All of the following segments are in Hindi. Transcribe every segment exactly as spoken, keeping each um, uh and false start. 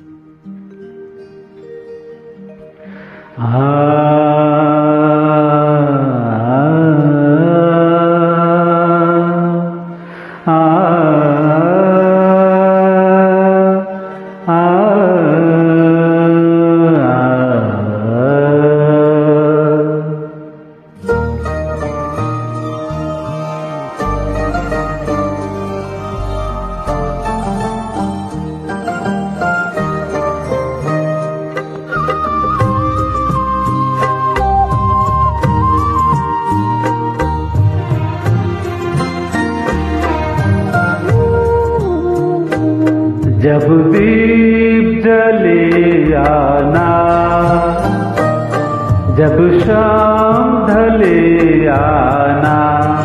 जब दीप जले आना, जब शाम ढले आना,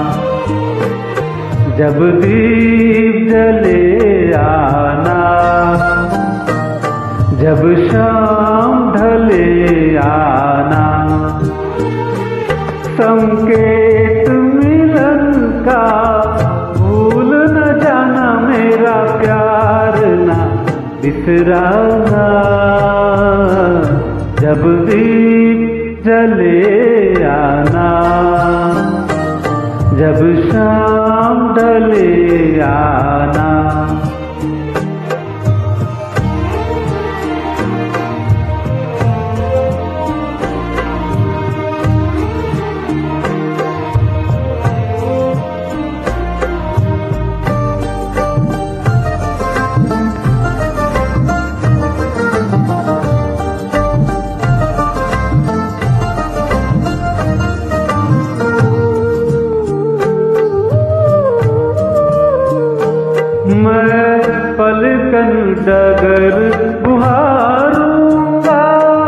जब दीप जले आना, जब शाम ढले आना, संकेत मिलन का भूल न जाना, मेरा प्यार ना बिसराना। जब दीप जले आना, जब शाम ढले आना, मैं पलकन डगर बुहारूंगा,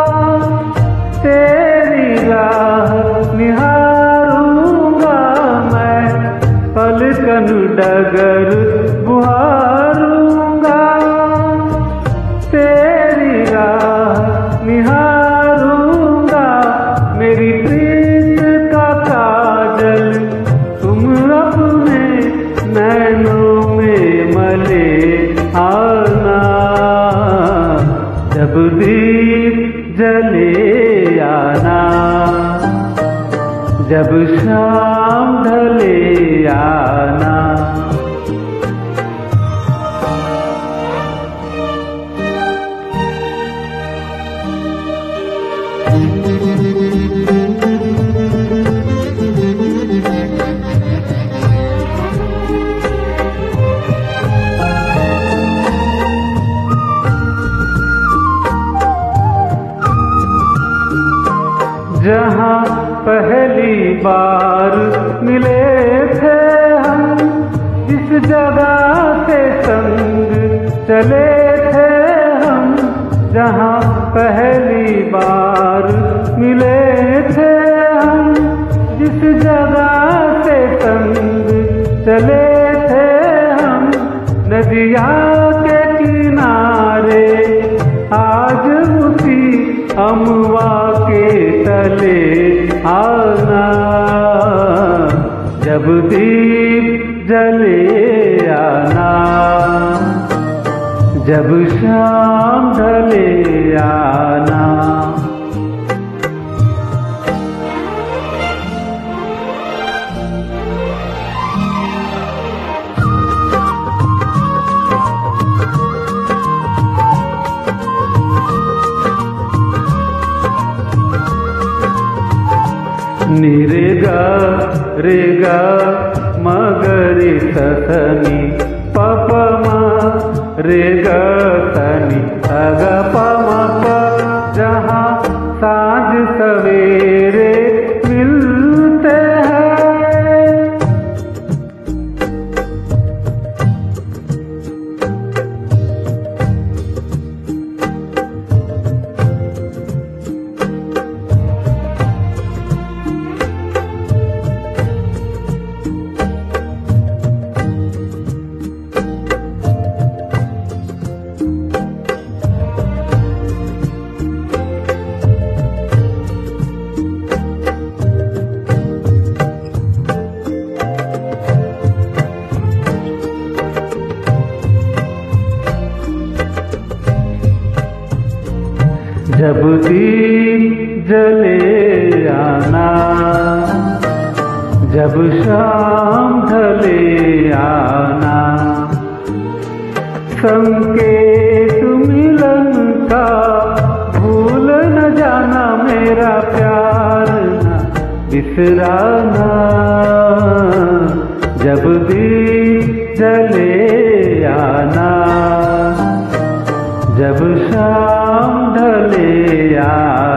तेरी राह निहारूंगा। मैं पलकन डगर बुहारूंगा, तेरी राह निहारूंगा। मेरी प्रीत का काजल तुम अपने नैनों में मले आना। जब दीप जले आना, जब शाम ढले आना, जहाँ पहली बार मिले थे हम, जिस जगह से संग चले थे हम। जहाँ पहली बार मिले थे हम, जिस जगह से संग चले थे हम। नदिया के किनारे आज उसी अमवा के तले आना। जब दीप जले आना, जब शाम ढले आना, निरेगा रेगा मगरे ससनी पपमा रेगा सनी अगा पमा प। जहाँ साँझ सवेरे मिलते हैं, जब दीप जले आना, जब शाम ढले आना, संकेत मिलन का भूल न जाना, मेरा प्यार न बिसराना। जब दीप जले आना, जब शाम ढले आना।